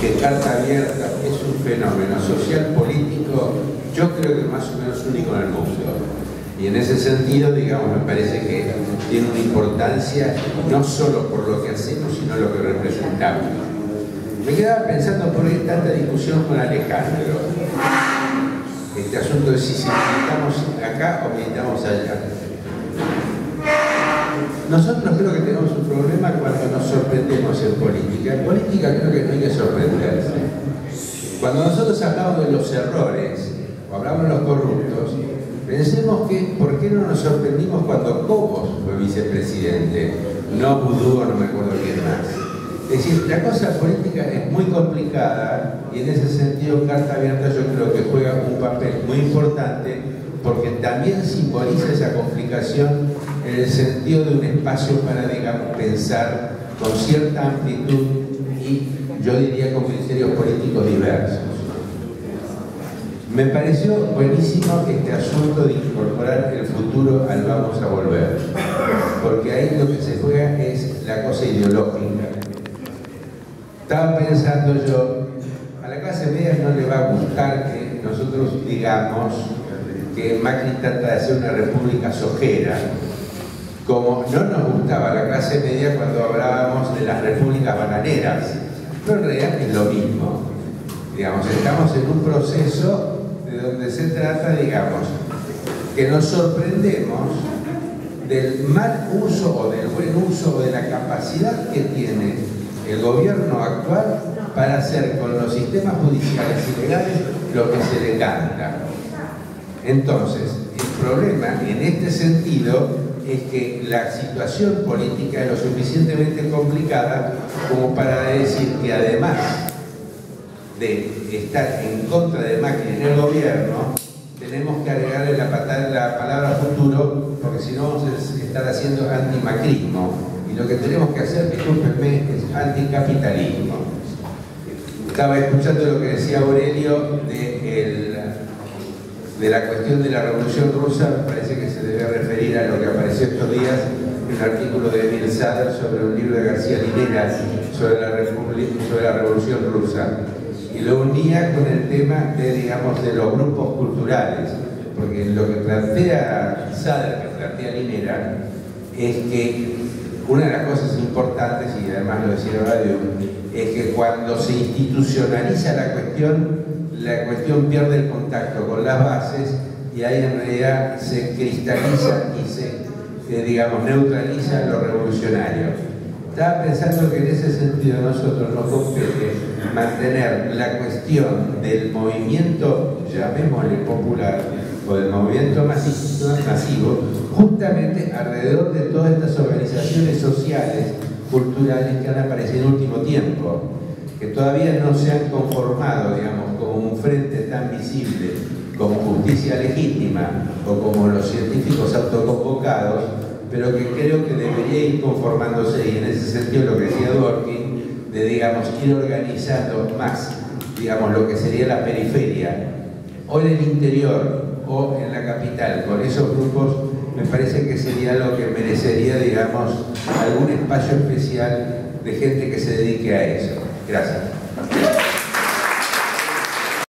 que Carta Abierta es un fenómeno social político, yo creo que más o menos único en el mundo. Y en ese sentido, digamos, me parece que tiene una importancia no solo por lo que hacemos, sino lo que representamos. Me quedaba pensando por qué tanta discusión con Alejandro. Este asunto de si militamos acá o militamos allá. Nosotros creo que tenemos un problema cuando nos sorprendemos en política. En política creo que no hay que sorprenderse. Cuando nosotros hablamos de los errores o hablamos de los corruptos, pensemos que ¿por qué no nos sorprendimos cuando Cobos fue vicepresidente? No Budú, no me acuerdo quién más. Es decir, la cosa política es muy complicada y en ese sentido Carta Abierta yo creo que juega un papel muy importante porque también simboliza esa complicación en el sentido de un espacio para, digamos, pensar con cierta amplitud y yo diría con criterios políticos diversos. Me pareció buenísimo este asunto de incorporar el futuro al vamos a volver, porque ahí lo que se juega es la cosa ideológica. Estaba pensando yo, a la clase media no le va a gustar que nosotros digamos que Macri trata de hacer una república sojera, como no nos gustaba a la clase media cuando hablábamos de las repúblicas bananeras, pero en realidad es lo mismo. Digamos, estamos en un proceso de donde se trata, digamos, que nos sorprendemos del mal uso o del buen uso o de la capacidad que tiene el gobierno actual para hacer con los sistemas judiciales y legales lo que se le canta. Entonces, el problema en este sentido es que la situación política es lo suficientemente complicada como para decir que además de estar en contra de Macri en el gobierno, tenemos que agregarle la palabra futuro, porque si no vamos a estar haciendo antimacrismo. Y lo que tenemos que hacer, discúlpenme, es anticapitalismo. Estaba escuchando lo que decía Aurelio de la cuestión de la Revolución Rusa. Me parece que se debe referir a lo que apareció estos días en un artículo de Emil Sader sobre un libro de García Linera sobre la Revolución Rusa. Y lo unía con el tema de, digamos, de los grupos culturales, porque lo que plantea Sader, que plantea Linera, es que una de las cosas importantes, y además lo decía Radio, es que cuando se institucionaliza la cuestión pierde el contacto con las bases y ahí en realidad se cristaliza y se digamos, neutraliza lo revolucionario. Estaba pensando que en ese sentido a nosotros nos compete mantener la cuestión del movimiento, llamémosle popular, o del movimiento masivo, justamente alrededor de todas estas organizaciones sociales, culturales que han aparecido en el último tiempo, que todavía no se han conformado, digamos, como un frente tan visible como Justicia Legítima o como los científicos autoconvocados, pero que creo que debería ir conformándose, y en ese sentido lo que decía Dworkin, de, digamos, ir organizando más, digamos, lo que sería la periferia, o en el interior, o en la capital, con esos grupos, me parece que sería lo que merecería, digamos, algún espacio especial de gente que se dedique a eso. Gracias.